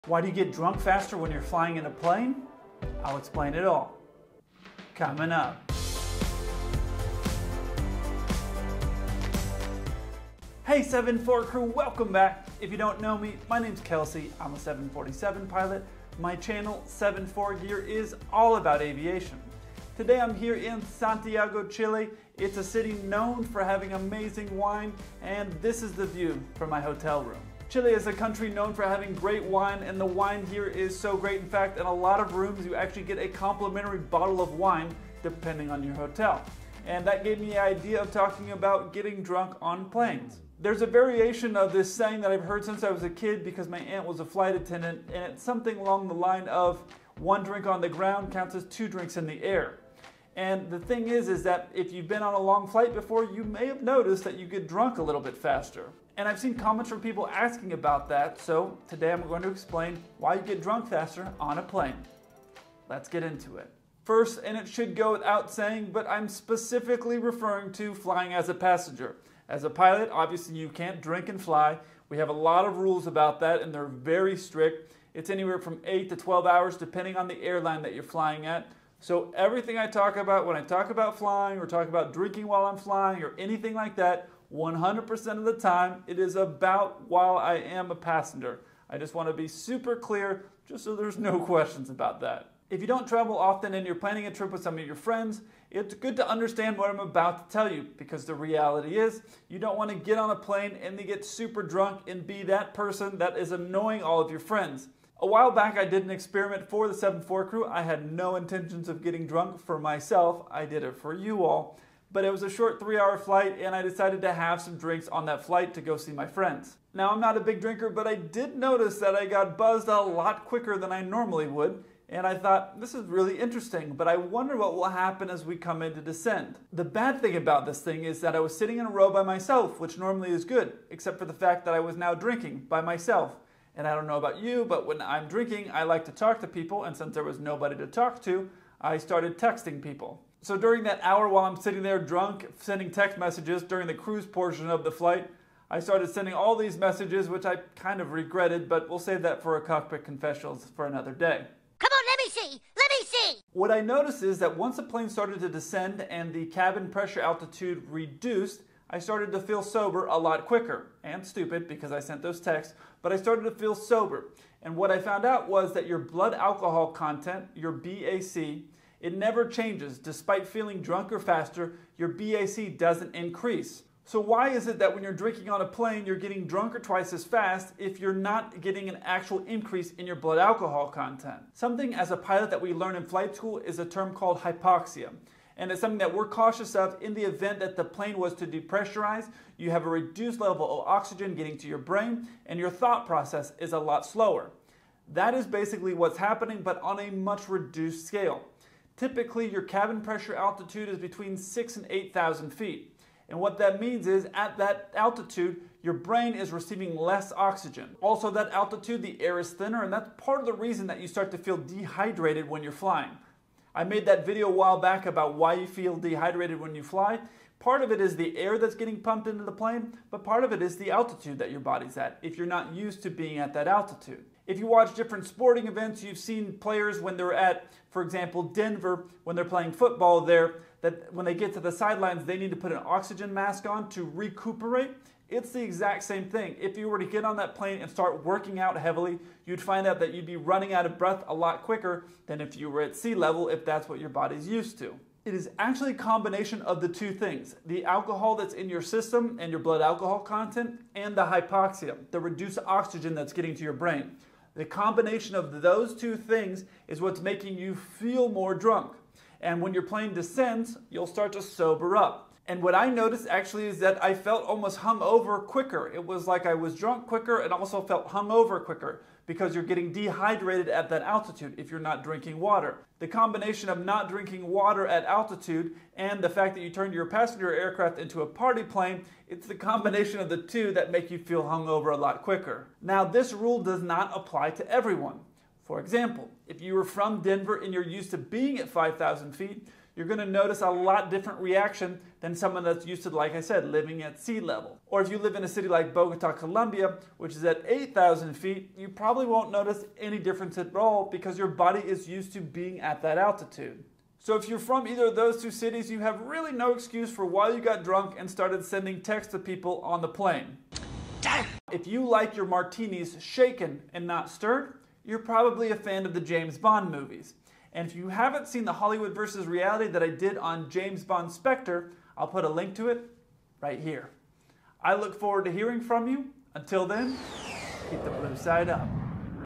Why do you get drunk faster when you're flying in a plane? I'll explain it all. Coming up. Hey 7-4 crew, welcome back. If you don't know me, my name's Kelsey. I'm a 747 pilot. My channel 74 Gear is all about aviation. Today I'm here in Santiago, Chile. It's a city known for having amazing wine, and this is the view from my hotel room. Chile is a country known for having great wine, and the wine here is so great. In fact, in a lot of rooms you actually get a complimentary bottle of wine depending on your hotel. And that gave me the idea of talking about getting drunk on planes. There's a variation of this saying that I've heard since I was a kid because my aunt was a flight attendant, and it's something along the line of 1 drink on the ground counts as 2 drinks in the air. And the thing is that if you've been on a long flight before, you may have noticed that you get drunk a little bit faster. And I've seen comments from people asking about that, so today I'm going to explain why you get drunk faster on a plane. Let's get into it. First, and it should go without saying, but I'm specifically referring to flying as a passenger. As a pilot, obviously you can't drink and fly. We have a lot of rules about that, and they're very strict. It's anywhere from 8 to 12 hours depending on the airline that you're flying at. So everything I talk about when I talk about flying or talk about drinking while I'm flying or anything like that, 100% of the time it is about while I am a passenger. I just want to be super clear just so there's no questions about that. If you don't travel often and you're planning a trip with some of your friends, it's good to understand what I'm about to tell you, because the reality is you don't want to get on a plane and then get super drunk and be that person that is annoying all of your friends. A while back I did an experiment for the 7-4 crew. I had no intentions of getting drunk for myself. I did it for you all. But it was a short 3-hour flight, and I decided to have some drinks on that flight to go see my friends. Now, I'm not a big drinker, but I did notice that I got buzzed a lot quicker than I normally would, and I thought, this is really interesting, but I wonder what will happen as we come into descent. The bad thing about this thing is that I was sitting in a row by myself, which normally is good, except for the fact that I was now drinking by myself. And I don't know about you, but when I'm drinking, I like to talk to people, and since there was nobody to talk to, I started texting people. So during that hour while I'm sitting there drunk, sending text messages during the cruise portion of the flight, I started sending all these messages, which I kind of regretted, but we'll save that for a cockpit confessionals for another day. Come on, let me see! Let me see! What I noticed is that once the plane started to descend and the cabin pressure altitude reduced, I started to feel sober a lot quicker. And stupid, because I sent those texts, but I started to feel sober. And what I found out was that your blood alcohol content, your BAC, it never changes. Despite feeling drunker faster, your BAC doesn't increase. So why is it that when you're drinking on a plane, you're getting drunker twice as fast if you're not getting an actual increase in your blood alcohol content? Something as a pilot that we learn in flight school is a term called hypoxia. And it's something that we're cautious of in the event that the plane was to depressurize. You have a reduced level of oxygen getting to your brain, and your thought process is a lot slower. That is basically what's happening, but on a much reduced scale. Typically, your cabin pressure altitude is between 6,000 and 8,000 feet. And what that means is, at that altitude, your brain is receiving less oxygen. Also, that altitude, the air is thinner, and that's part of the reason that you start to feel dehydrated when you're flying. I made that video a while back about why you feel dehydrated when you fly. Part of it is the air that's getting pumped into the plane, but part of it is the altitude that your body's at, if you're not used to being at that altitude. If you watch different sporting events, you've seen players when they're at, for example, Denver, when they're playing football there, that when they get to the sidelines, they need to put an oxygen mask on to recuperate. It's the exact same thing. If you were to get on that plane and start working out heavily, you'd find out that you'd be running out of breath a lot quicker than if you were at sea level, if that's what your body's used to. It is actually a combination of the two things, the alcohol that's in your system and your blood alcohol content, and the hypoxia, the reduced oxygen that's getting to your brain. The combination of those two things is what's making you feel more drunk. And when your plane descends, you'll start to sober up. And what I noticed actually is that I felt almost hungover quicker. It was like I was drunk quicker and also felt hungover quicker, because you're getting dehydrated at that altitude if you're not drinking water. The combination of not drinking water at altitude and the fact that you turned your passenger aircraft into a party plane, it's the combination of the two that make you feel hungover a lot quicker. Now, this rule does not apply to everyone. For example, if you were from Denver and you're used to being at 5,000 feet, you're going to notice a lot different reaction than someone that's used to, like I said, living at sea level. Or if you live in a city like Bogota, Colombia, which is at 8,000 feet, you probably won't notice any difference at all because your body is used to being at that altitude. So if you're from either of those two cities, you have really no excuse for why you got drunk and started sending texts to people on the plane. If you like your martinis shaken and not stirred, you're probably a fan of the James Bond movies. And if you haven't seen the Hollywood versus reality that I did on James Bond Spectre, I'll put a link to it right here. I look forward to hearing from you. Until then, keep the blue side up.